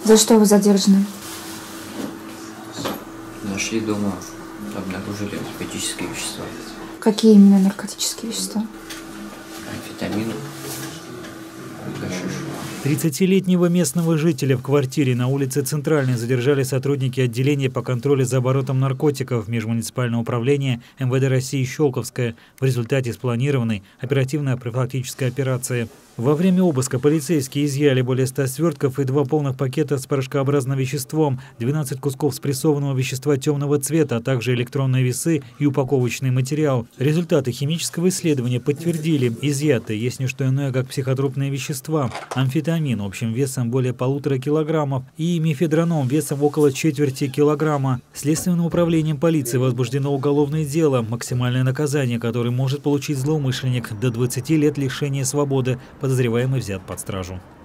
За что вы задержаны? Нашли дома, обнаружили наркотические вещества. Какие именно наркотические вещества? Амфетамин, гашиш. 30-летнего местного жителя в квартире на улице Центральной задержали сотрудники отделения по контролю за оборотом наркотиков Межмуниципального управления МВД России «Щелковское» в результате спланированной оперативно-профилактической операции. Во время обыска полицейские изъяли более 100 свертков и 2 полных пакета с порошкообразным веществом, 12 кусков спрессованного вещества темного цвета, а также электронные весы и упаковочный материал. Результаты химического исследования подтвердили: изъятые есть не что иное, как психотропные вещества, амфетамин общим весом более 1,5 килограммов и мефедроном весом около ¼ килограмма. Следственным управлением полиции возбуждено уголовное дело, максимальное наказание, которое может получить злоумышленник, до 20 лет лишения свободы. Подозреваемый взят под стражу.